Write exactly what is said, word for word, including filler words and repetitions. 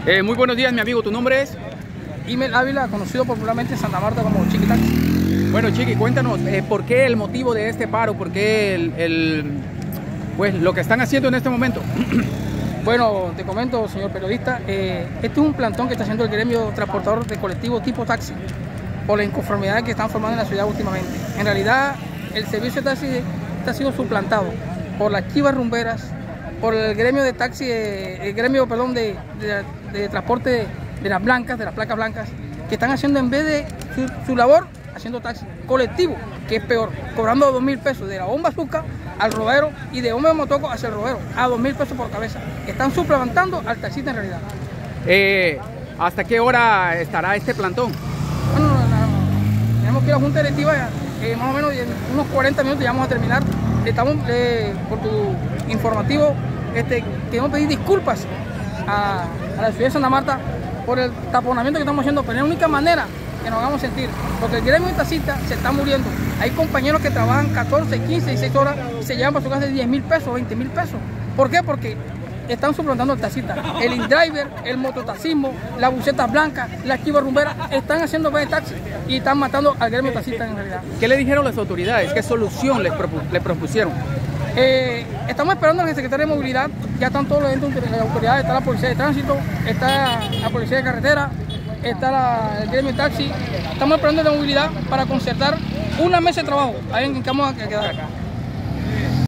Eh, muy buenos días, mi amigo. ¿Tu nombre es? Imel Ávila, conocido popularmente en Santa Marta como Chiqui Taxi. Bueno, Chiqui, cuéntanos, eh, ¿por qué el motivo de este paro? ¿Por qué el, el, pues, lo que están haciendo en este momento? Bueno, te comento, señor periodista, eh, este es un plantón que está haciendo el gremio transportador de colectivo tipo taxi por la inconformidad que están formando en la ciudad últimamente. En realidad, el servicio de taxi está siendo suplantado por las chivas rumberas, por el gremio de taxi, eh, el gremio, perdón, de, de, de transporte de, de las blancas, de las placas blancas, que están haciendo en vez de su, su labor, haciendo taxi colectivo, que es peor, cobrando dos mil pesos de la bomba azúcar al rodero y de hombre de motoco hacia el rodero, a dos mil pesos por cabeza. Están suplantando al taxista en realidad. Eh, ¿Hasta qué hora estará este plantón? Bueno, la, la, tenemos que ir a la junta directiva, eh, más o menos en unos cuarenta minutos ya vamos a terminar. Estamos, eh, por tu informativo, este, queremos pedir disculpas a, a la ciudad de Santa Marta por el taponamiento que estamos haciendo, pero es la única manera que nos hagamos sentir, porque el gremio de taxistas se está muriendo. Hay compañeros que trabajan catorce, quince, dieciséis horas y se llevan para su casa de diez mil pesos, veinte mil pesos. ¿Por qué? Porque están suplantando al taxista. El InDriver, el mototaxismo, las bucetas blancas, las chivas rumberas están haciendo de taxi y están matando al gremio de taxistas en realidad. ¿Qué le dijeron las autoridades? ¿Qué solución les, propu les propusieron? Eh, estamos esperando al secretario de Movilidad, ya están todos los entes de las autoridades, está la Policía de Tránsito, está la Policía de Carretera, está la, el gremio de taxi. Estamos esperando la movilidad para concertar una mesa de trabajo, ahí en que vamos a quedar acá.